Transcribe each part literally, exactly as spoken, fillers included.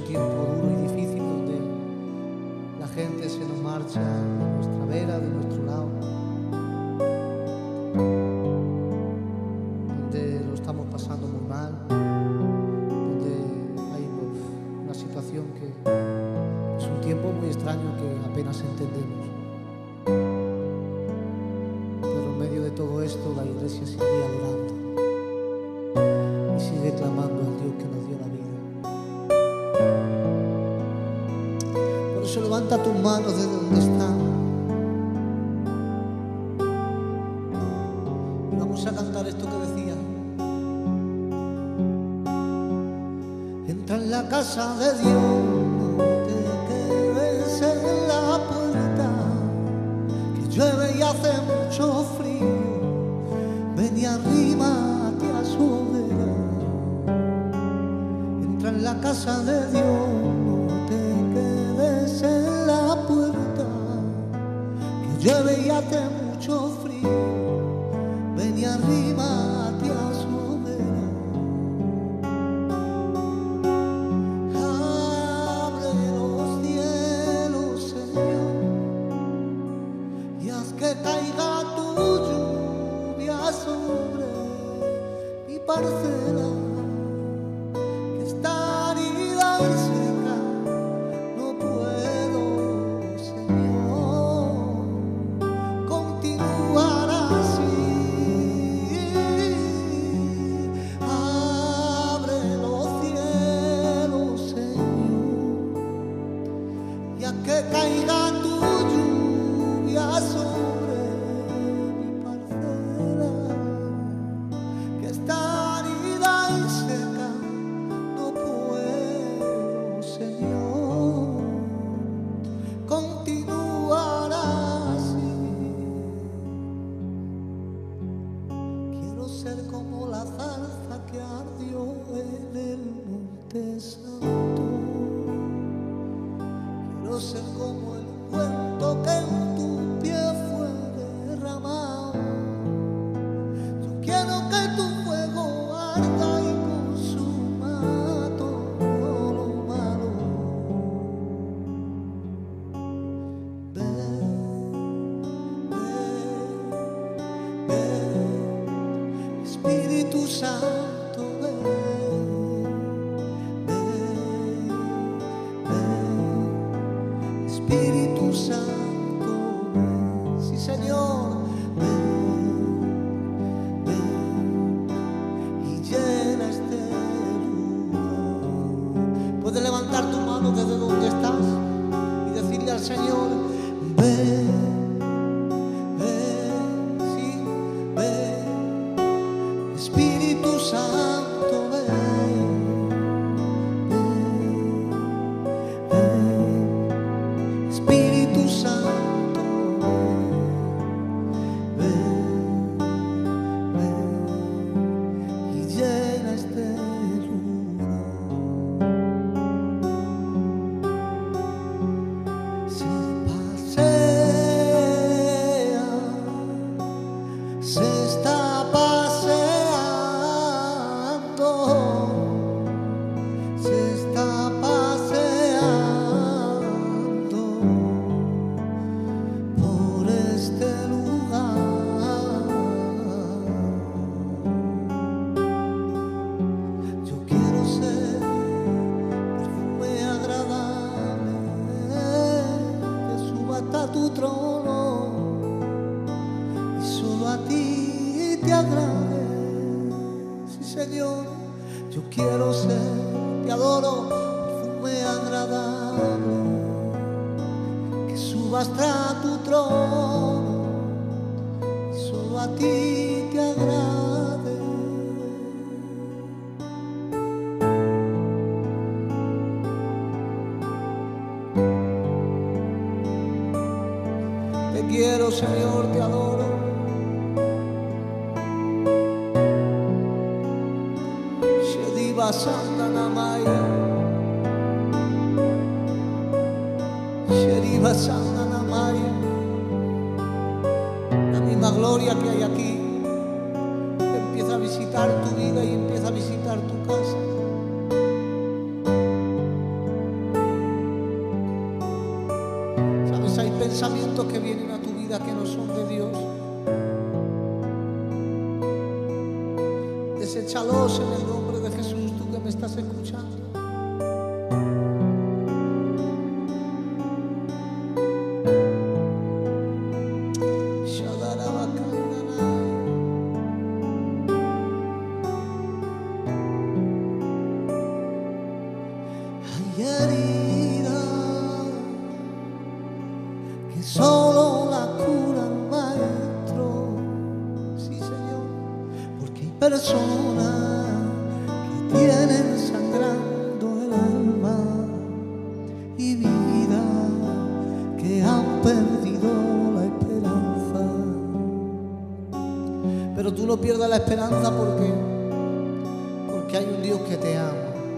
tiempo duro y difícil donde la gente se nos marcha de nuestra vera, de nuestro lado, donde lo estamos pasando muy mal, donde hay una situación que es un tiempo muy extraño que apenas entendemos. Pero en medio de todo esto la Iglesia sigue adorando y sigue clamando al Dios que nos dio la vida. Por eso levanta tus manos desde donde están y vamos a cantar esto que decía: entra en la casa de Dios, no te quedes en la puerta, que llueve y hace mucho frío, ven y arrímate a su hoguera. Entra en la casa de Dios, no te quedes en la puerta, que llueve y hace mucho frío, ven y arrímate a su hoguera. Abre los cielos, Señor, y haz que caiga tu lluvia sobre mi parcela, que está herida y seca, no puedo, Señor, continuar así. Abre los cielos, Señor, y haz que caiga tu lluvia sobre mi parcela, que está herida y seca, no puedo, Señor, continuar así. Quiero ser como la zarza que ardió en el monte santo. Quiero ser como el ungüento que en tu pie fue derramado. Yo quiero que tu fuego arda y consuma todo lo malo. Ven, ven, ven, Espíritu Santo, ven, ven, ven, Espíritu Santo, ven. Sí, Señor, ven, ven y llena este lugar. Puedes levantar tu mano desde donde estás y decirle al Señor: ven, ven, sí, ven, Espíritu Santo, ven, ven, ven, Espíritu Santo, ven, ven y llena este lugar. Se pasea, se está paseando, se está paseando por este lugar. Yo quiero ser perfume agradable que suba hasta tu trono y solo a ti te agrade. Sí, Señor, yo quiero ser, te adoro, perfume agradable que suba hasta tu trono y solo a ti te agrade. Te quiero, Señor, te adoro. Shediva Santa Namaya, Shediva Santa Namaya. La misma gloria que hay aquí empieza a visitar tu vida y empieza a visitar tu casa. pensamientos que vienen a tu vida que no son de Dios, deséchalos en el nombre de Jesús, tú que me estás escuchando. Hay heridas que solo la cura el maestro, sí Señor, porque hay personas que tienen sangrando el alma y vida, que han perdido la esperanza. Pero tú no pierdas la esperanza porque, porque hay un Dios que te ama.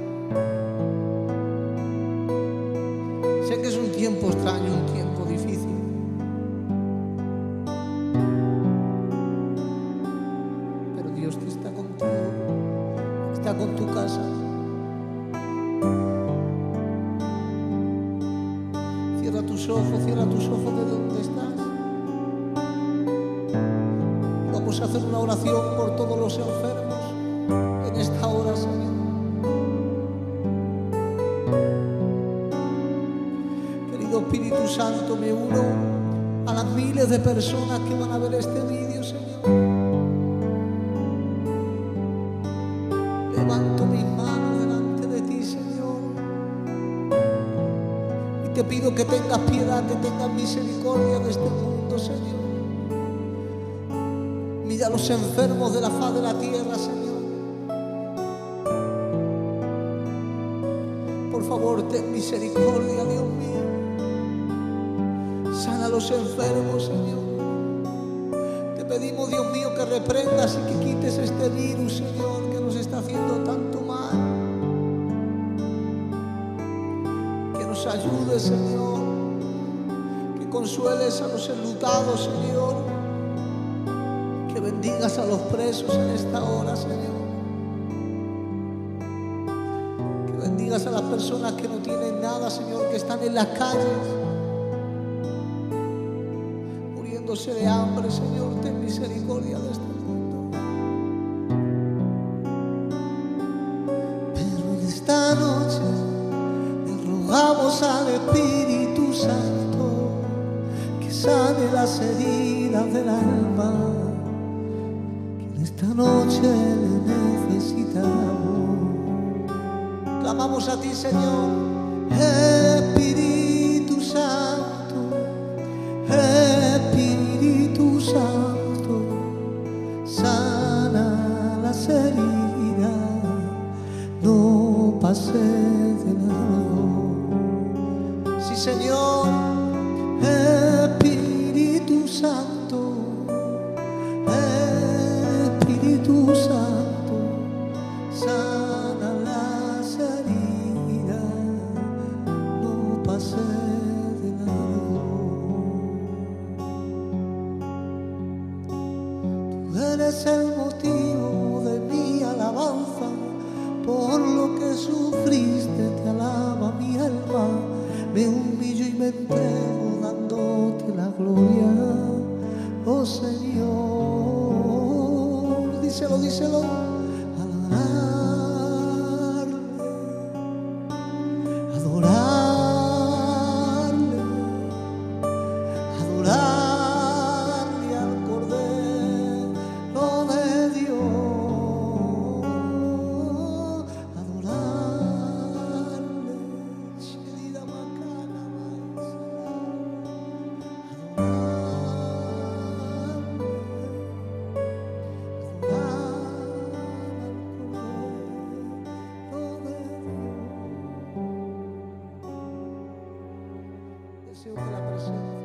Sé que es un tiempo extraño, un tiempo difícil, pero Dios te está contigo, está con tu casa. Cierra tus ojos, cierra tus ojos de donde estás. Vamos a hacer una oración por todos los enfermos en esta hora, Señor. Espíritu Santo, me uno a las miles de personas que van a ver este vídeo, Señor. Levanto mis manos delante de ti, Señor, y te pido que tengas piedad, que tengas misericordia de este mundo, Señor. Mira a los enfermos de la faz de la tierra, Señor. Por favor, ten misericordia, Dios mío. Sana a los enfermos, Señor. Te pedimos, Dios mío, que reprendas y que quites este virus, Señor, que nos está haciendo tanto mal. Que nos ayudes, Señor. Que consueles a los enlutados, Señor. Que bendigas a los presos en esta hora, Señor. Que bendigas a las personas que no tienen nada, Señor, que están en las calles de hambre, Señor. Ten misericordia de este mundo. Pero en esta noche le rogamos al Espíritu Santo que sane las heridas del alma, que en esta noche le necesitamos. Clamamos a ti, Señor. Espíritu Santo, Espíritu Santo, sana las heridas, no pases de largo. Sí, Señor. Espíritu Santo, Espíritu Santo, sana las heridas, no pases de largo. Eres el motivo de mi alabanza, por lo que sufriste te alaba mi alma. Me humillo y me entrego dándote la gloria, oh Señor. Díselo, díselo. Adorarle, adorarle, adorarle al Cordero de Dios, adorarle, Shelida Macana, deseo que la presencia